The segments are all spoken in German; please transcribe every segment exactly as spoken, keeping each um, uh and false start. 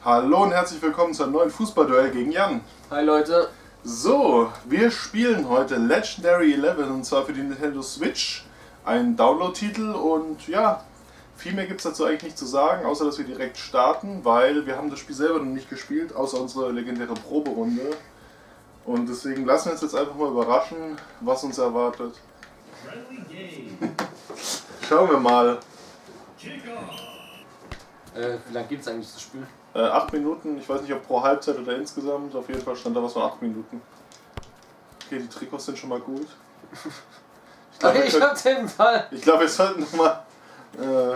Hallo und herzlich willkommen zu einem neuen Fußballduell gegen Jan. Hi Leute. So, wir spielen heute Legendary elf und zwar für die Nintendo Switch. Ein Download-Titel und ja, viel mehr gibt es dazu eigentlich nicht zu sagen, außer dass wir direkt starten, weil wir haben das Spiel selber noch nicht gespielt, außer unsere legendäre Proberunde. Und deswegen lassen wir uns jetzt einfach mal überraschen, was uns erwartet. Schauen wir mal. Äh, wie lange gibt es eigentlich das Spiel? Äh, acht Minuten, ich weiß nicht ob pro Halbzeit oder insgesamt, auf jeden Fall stand da was von acht Minuten. Okay, die Trikots sind schon mal gut. Ich glaube, okay, ich können, hab den Fall. Ich glaube, wir sollten nochmal... Äh,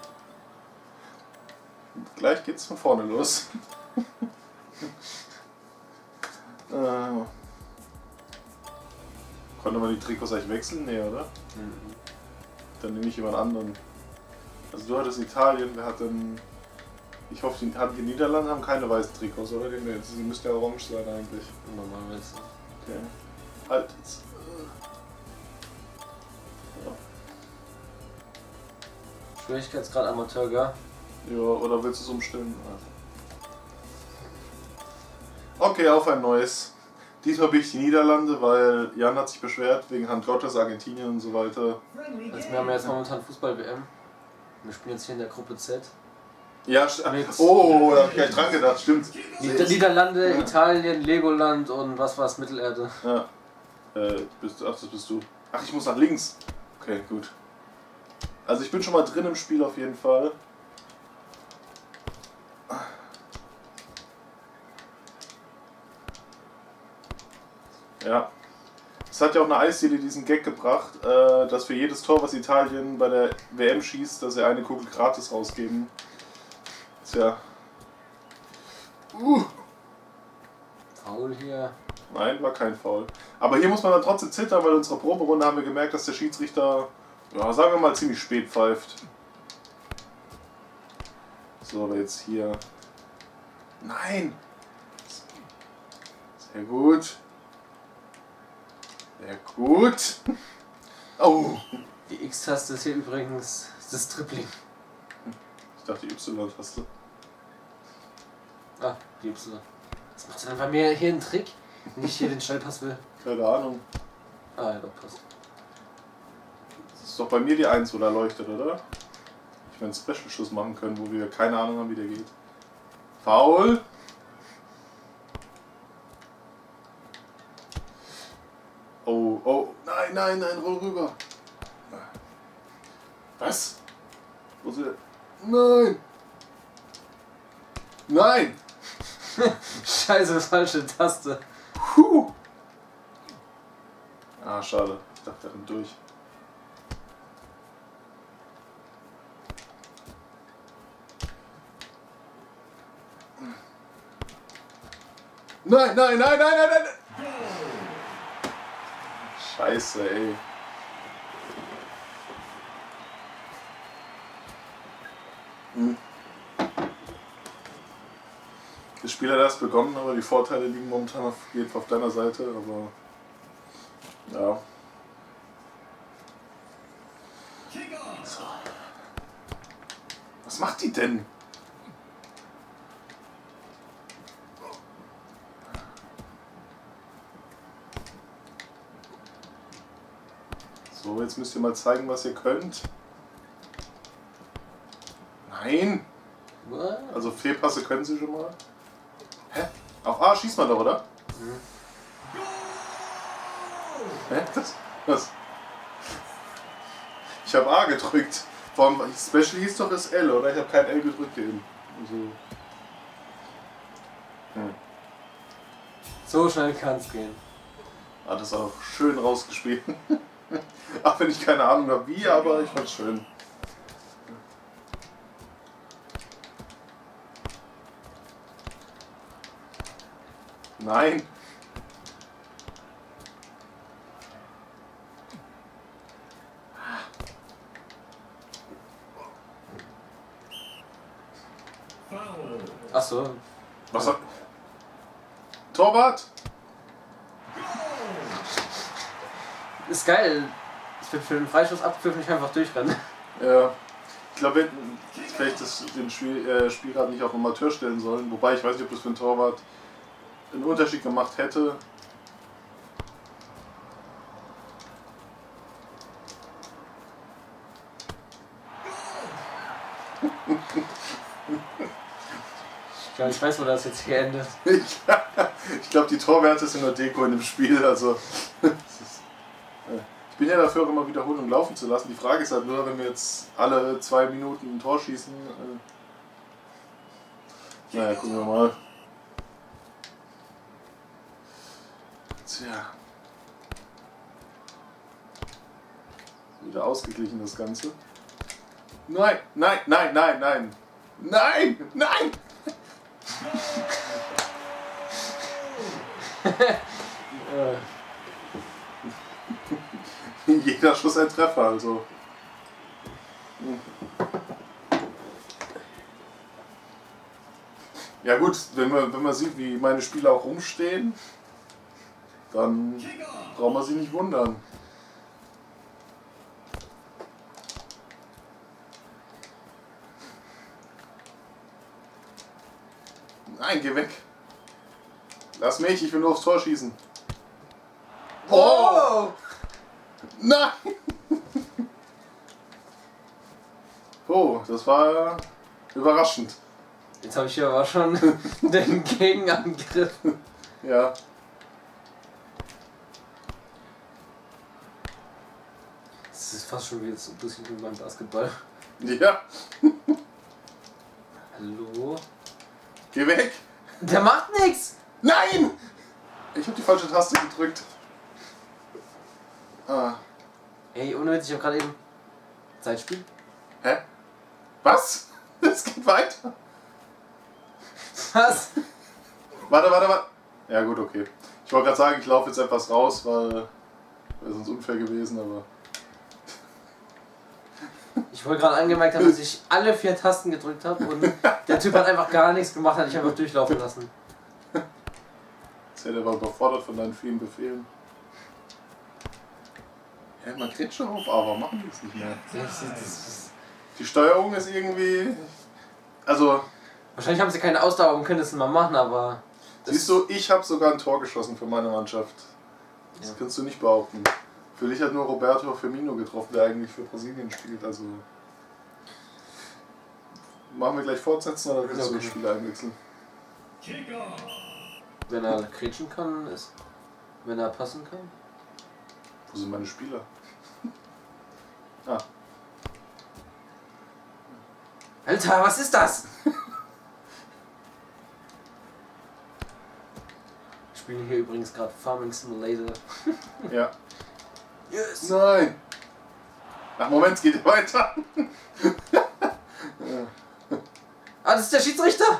gleich geht's von vorne los. äh, konnte man die Trikots eigentlich wechseln? Nee, oder? Mhm. Dann nehme ich jemand anderen. Also du hattest Italien, wer hat denn... Ich hoffe, die, die Niederlande haben keine weißen Trikots, oder? Die, die müssten ja orange sein eigentlich. Normalerweise. Okay. Halt jetzt. Ja. Schwierigkeitsgrad Amateur, gell? Ja, oder willst du es umstellen? Okay, auf ein neues. Diesmal bin ich die Niederlande, weil Jan hat sich beschwert wegen Hand Gottes, Argentinien und so weiter. Also wir haben ja jetzt momentan Fußball-W M. Wir spielen jetzt hier in der Gruppe Z. Ja, oh, da hab ich gar nicht dran gedacht, stimmt. Niederlande, ja. Italien, Legoland und was war's, Mittelerde. Ja. Äh, bist du, ach, das bist du. Ach, ich muss nach links. Okay, gut. Also ich bin schon mal drin im Spiel auf jeden Fall. Ja. Es hat ja auch eine Eisdiele diesen Gag gebracht, äh, dass für jedes Tor, was Italien bei der W M schießt, dass sie eine Kugel gratis rausgeben. Tja. Uh. Foul hier. Nein, war kein Foul. Aber hier muss man dann trotzdem zittern, weil in unserer Proberunde haben wir gemerkt, dass der Schiedsrichter, ja, sagen wir mal, ziemlich spät pfeift. So, aber jetzt hier. Nein! Sehr gut. Sehr gut. Oh! Die X-Taste ist hier übrigens das Tripling. Ich dachte die Y-Taste. Ah, die Y. Was macht denn bei mir hier einen Trick? Nicht hier den Schnellpass will. Keine Ahnung. Ah, ja, doch, passt. Das ist doch bei mir die eins, wo da leuchtet, oder? Ich will einen Special-Schuss machen können, wo wir keine Ahnung haben, wie der geht. Foul! Oh, oh, nein, nein, nein, roll rüber. Was? Wo ist der? Nein! Nein! Scheiße, falsche Taste. Puh. Ah, schade. Ich dachte, der rennt durch. Nein, nein, nein, nein, nein, nein! Scheiße, ey. Hm. Das Spiel hat erst begonnen, aber die Vorteile liegen momentan auf jeden Fall auf deiner Seite, aber ja. So. Was macht die denn? So, jetzt müsst ihr mal zeigen, was ihr könnt. Nein! What? Also Fehlpasse können sie schon mal. Hä? Auf A schießt man doch, oder? Mhm. Hä? Das, was? Ich habe A gedrückt. Warum? Special hieß doch das L, oder? Ich habe kein L gedrückt eben. Also. Hm. So schnell kann's gehen. Ah, das ist auch schön rausgespielt. Auch wenn ich keine Ahnung habe wie, aber ich fand's schön. Nein! Ach so. Was hat... Torwart? Ist geil. Ich bin für den Freischuss abgepfiffen, ich einfach durchrennen. Ja. Ich glaube, vielleicht das, den Spiel, äh, Spielrad nicht auf Amateur stellen sollen. Wobei ich weiß nicht, ob das für einen Torwart einen Unterschied gemacht hätte. Ich glaube, ich weiß, wo das jetzt hier endet. Ich glaube, die Torwerte sind nur Deko in dem Spiel. Also, ist, äh, ich bin ja dafür, auch immer Wiederholungen laufen zu lassen. Die Frage ist halt nur, wenn wir jetzt alle zwei Minuten ein Tor schießen. Äh, naja, gucken wir mal. Tja. Wieder ausgeglichen das Ganze. Nein, nein, nein, nein, nein. Nein, nein! Jeder Schuss ein Treffer, also. Ja gut, wenn man, wenn man sieht, wie meine Spieler auch rumstehen, dann braucht man sich nicht wundern. Nein, geh weg. Lass mich, ich will nur aufs Tor schießen. Oh! Nein! Oh, das war überraschend. Jetzt habe ich hier aber schon den Gegenangriff. Ja. Das ist fast schon wie jetzt ein bisschen wie beim Basketball. Ja. Hallo? Geh weg! Der macht nichts! Nein! Ich habe die falsche Taste gedrückt. Ah. Ey, ohne Witz, ich habe gerade eben Zeitspiel. Hä? Was? Es geht weiter. Was? Warte, warte, warte. Ja gut, okay. Ich wollte gerade sagen, ich laufe jetzt etwas raus, weil wäre sonst unfair gewesen, aber... Ich wollte gerade angemerkt haben, dass ich alle vier Tasten gedrückt habe und der Typ hat einfach gar nichts gemacht, hat ich einfach durchlaufen lassen. Jetzt hätte er aber überfordert von deinen vielen Befehlen. Ja, man kriegt schon auf, aber machen die es nicht mehr. Die Steuerung ist irgendwie... Also... Wahrscheinlich haben sie keine Ausdauer und können es mal machen, aber... Siehst du, ich habe sogar ein Tor geschossen für meine Mannschaft. Das ja. Kannst du nicht behaupten. Für dich hat nur Roberto Firmino getroffen, der eigentlich für Brasilien spielt. Also machen wir gleich fortsetzen oder willst ja, okay. du das Spiel einwechseln? Wenn er kretschen kann, ist. Wenn er passen kann. Wo sind meine Spieler? Ah. Alter, was ist das? Ich spiele hier übrigens gerade Farming Simulator. Ja. Yes. Nein! Ach Moment, es geht weiter! Ah, das ist der Schiedsrichter!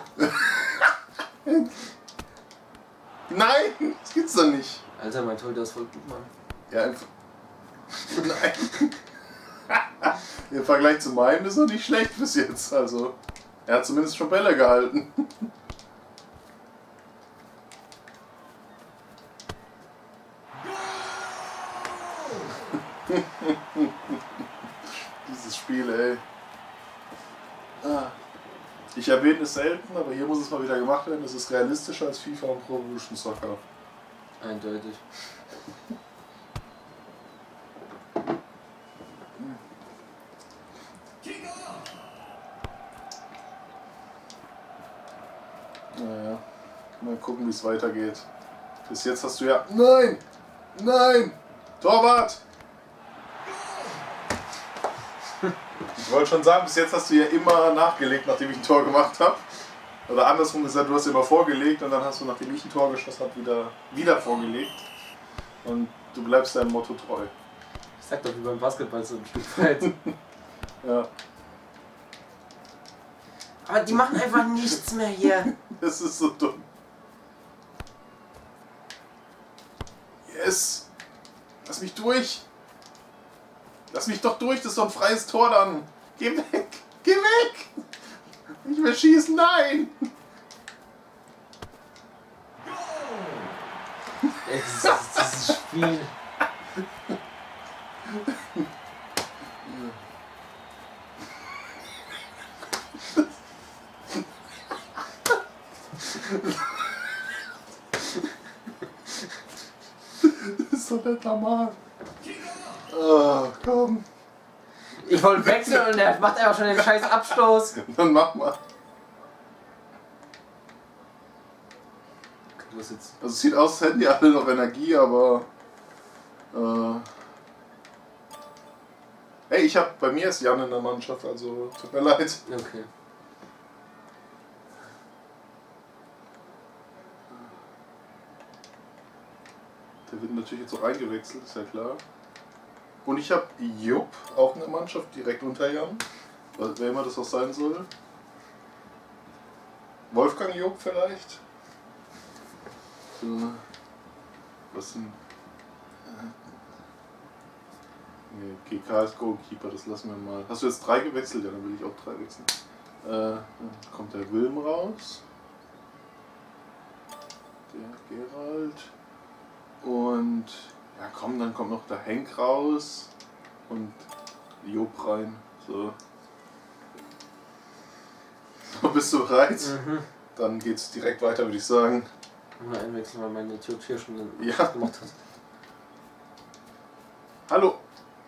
Nein! Das gibt's doch nicht! Alter, mein Torhüter ist voll gut, Mann. Ja, einfach. Nein! Im Vergleich zu meinem ist er nicht schlecht bis jetzt, also. Er hat zumindest schon Bälle gehalten. Dieses Spiel, ey. Ah. Ich erwähne es selten, aber hier muss es mal wieder gemacht werden. Es ist realistischer als FIFA und Pro Evolution Soccer. Eindeutig. Naja, mal gucken, wie es weitergeht. Bis jetzt hast du ja... Nein! Nein! Torwart! Ich wollte schon sagen, bis jetzt hast du ja immer nachgelegt, nachdem ich ein Tor gemacht habe. Oder andersrum gesagt, du hast immer vorgelegt und dann hast du, nachdem ich ein Tor geschossen habe, wieder, wieder vorgelegt. Und du bleibst deinem Motto treu. Ich sag doch, wie beim Basketball so ein Stück weit. Ja. Aber die machen einfach nichts mehr hier. Das ist so dumm. Yes! Lass mich durch! Lass mich doch durch, das ist doch ein freies Tor dann! Geh weg! Geh weg! Ich will schießen, nein! Ey, dieses, dieses Spiel. Das ist doch nicht normal. Oh, komm. Ich wollte wechseln und er macht einfach schon den scheiß Abstoß. Dann mach mal. Was jetzt? Also es sieht aus, als hätten die alle noch Energie, aber... Äh, hey, ich hab, bei mir ist Jan in der Mannschaft, also tut mir leid. Okay. Der wird natürlich jetzt auch eingewechselt, ist ja klar. Und ich habe Jupp auch in der Mannschaft, direkt unter Jan. Wer immer das auch sein soll. Wolfgang Jupp vielleicht. So. Was denn? Nee, G K ist Goalkeeper, das lassen wir mal. Hast du jetzt drei gewechselt? Ja, dann will ich auch drei wechseln. Äh, dann kommt der Wilm raus. Der Gerald. Und ja komm, dann kommt noch der Henk raus. Und Job rein. So. So, bist du bereit? Mhm. Dann geht's direkt weiter, würde ich sagen. Mal einwechseln, weil mein Idiot hier schon Ja. gemacht hat. Hallo.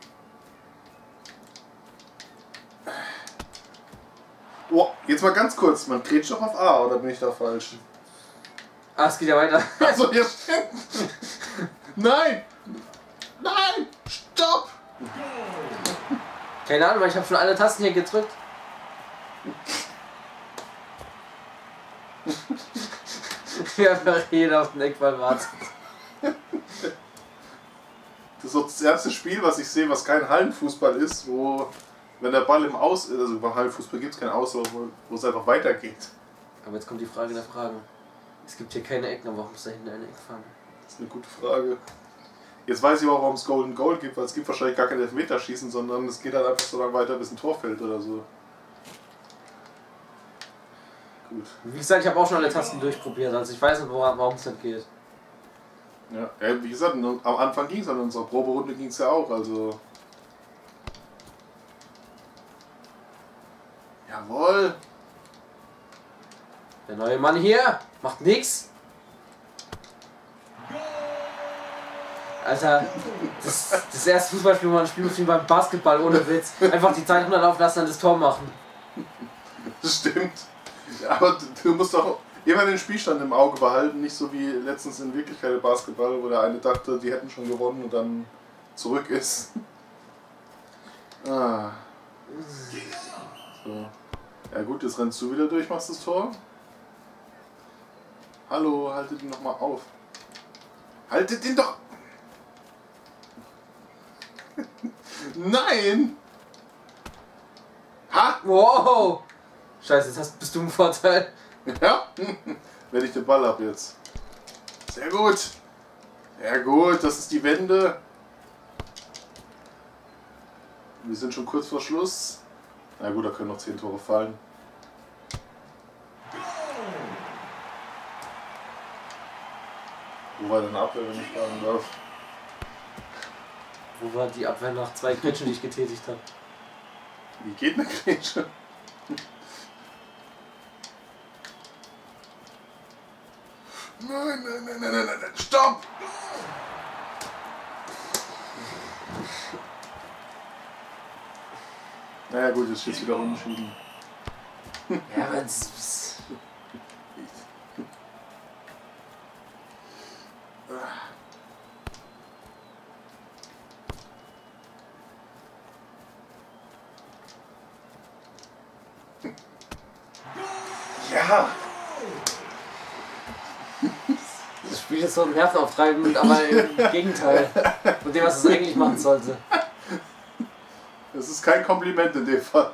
Oh, jetzt mal ganz kurz. Man grätscht doch auf A, oder bin ich da falsch? Ah, es geht ja weiter. Achso, ja stimmt. Nein! Nein! Stopp! Keine Ahnung, weil ich habe schon alle Tasten hier gedrückt. Wie einfach jeder auf den Eckball wartet. Das ist auch das erste Spiel, was ich sehe, was kein Hallenfußball ist, wo, wenn der Ball im Aus ist, also beim Hallenfußball gibt es kein Aus, aber wo, wo es einfach weitergeht. Aber jetzt kommt die Frage der Fragen. Es gibt hier keine Ecken, aber warum muss da hinten eine Eck fahren? Das ist eine gute Frage. Jetzt weiß ich auch, warum es Golden Goal gibt, weil es gibt wahrscheinlich gar kein Elfmeterschießen, sondern es geht halt einfach so lange weiter, bis ein Tor fällt oder so. Gut. Wie gesagt, ich habe auch schon alle Tasten durchprobiert, also ich weiß nicht, warum es nicht geht. Ja, ja, wie gesagt, am Anfang ging es, an unserer Proberunde ging es ja auch, also... Jawohl! Der neue Mann hier macht nix. Alter, das, das erste Fußballspiel, wo man spielt, wie beim Basketball, ohne Witz. Einfach die Zeit runterlaufen lassen, dann das Tor machen. Das stimmt. Ja, aber du musst doch immer den Spielstand im Auge behalten, nicht so wie letztens in Wirklichkeit im Basketball, wo der eine dachte, die hätten schon gewonnen und dann zurück ist. Ah. So. Ja gut, jetzt rennst du wieder durch, machst das Tor. Hallo, haltet ihn doch mal auf. Haltet ihn doch! Nein! Ha! Wow! Scheiße, jetzt hast, bist du im Vorteil. Ja? Wenn ich den Ball hab jetzt. Sehr gut. Sehr gut, das ist die Wende. Wir sind schon kurz vor Schluss. Na gut, da können noch zehn Tore fallen. Wo war denn Abwehr, wenn ich fragen darf? Wo war die Abwehr nach zwei Grätschen, die ich getätigt habe? Wie geht eine Grätsche? Nein, nein, nein, nein, nein, nein, stopp! Naja gut, jetzt steht wieder unentschieden. Ja, aber es... Ja! Das Spiel ist so nervenaufreibend, aber im Gegenteil von dem, was es eigentlich machen sollte. Das ist kein Kompliment in dem Fall.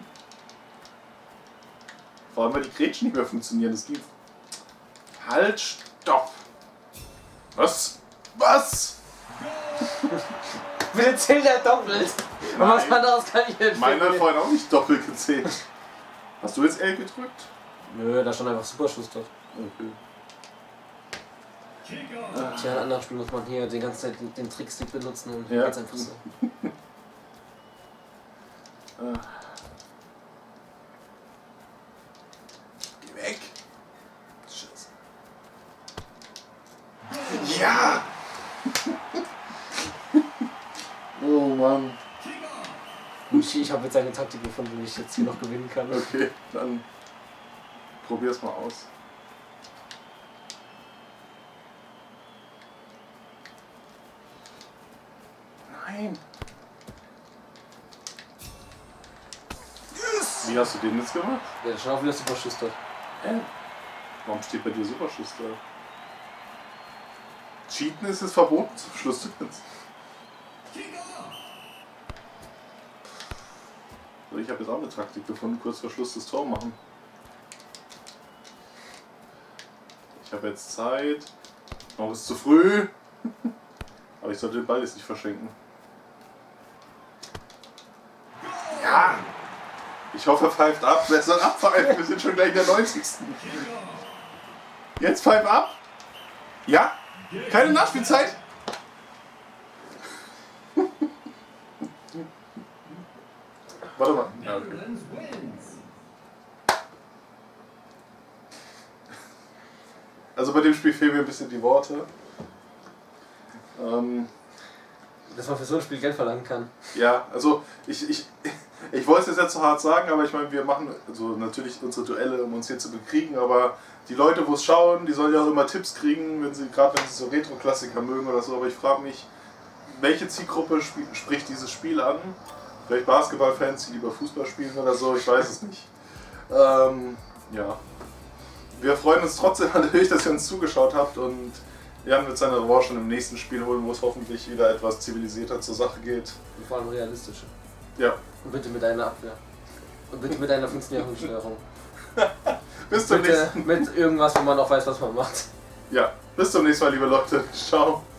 Vor allem, weil die Grätschen nicht mehr funktionieren. Das geht. Halt, stopp! Was? Was? Bitte zählt er doppelt. Und was anderes kann ich nicht Meiner hat finden. vorhin auch nicht doppelt gezählt. Hast du jetzt L gedrückt? Nö, da stand einfach Superschuss dort. Okay. Tja, in anderen Spielen muss man hier die ganze Zeit den, den Trickstick benutzen und Ja. ganz einfach so. Geh weg! ich, ich habe jetzt eine Taktik gefunden, wie ich jetzt hier noch gewinnen kann. Okay, dann probier's mal aus. Nein! Wie hast du den jetzt gemacht? Ja, schau auf, wie das Superschuss dort. Hä? Warum steht bei dir Superschuss da? Cheaten ist jetzt verboten zum Schluss. So, ich habe jetzt auch eine Taktik gefunden, kurz vor Schluss das Tor machen. Ich habe jetzt Zeit. Noch ist zu früh. Aber ich sollte den Ball jetzt nicht verschenken. Ja! Ich hoffe, er pfeift ab. Wer soll abpfeifen? Wir sind schon gleich in der neunzigsten Jetzt pfeift ab! Ja? Keine Nachspielzeit! Warte mal. Ja, okay. Also bei dem Spiel fehlen mir ein bisschen die Worte. Ähm, Dass man für so ein Spiel Geld verlangen kann. ja, also ich, ich, ich wollte es jetzt so hart sagen, aber ich meine, wir machen also natürlich unsere Duelle, um uns hier zu bekriegen, aber die Leute, wo es schauen, die sollen ja auch immer Tipps kriegen, wenn sie gerade wenn sie so Retro-Klassiker mögen oder so, aber ich frage mich, welche Zielgruppe sp spricht dieses Spiel an? Vielleicht Basketballfans, die lieber Fußball spielen oder so, ich weiß es nicht. Ähm, ja. Wir freuen uns trotzdem natürlich, dass ihr uns zugeschaut habt und Jan wird seine Revanche im nächsten Spiel holen, wo es hoffentlich wieder etwas zivilisierter zur Sache geht. Und vor allem realistischer. Ja. Und bitte mit einer Abwehr. Und bitte mit einer fünfzehnjährigen Steuerung. Bis zum Bitte nächsten mit irgendwas, wo man auch weiß, was man macht. Ja, bis zum nächsten Mal, liebe Leute. Ciao.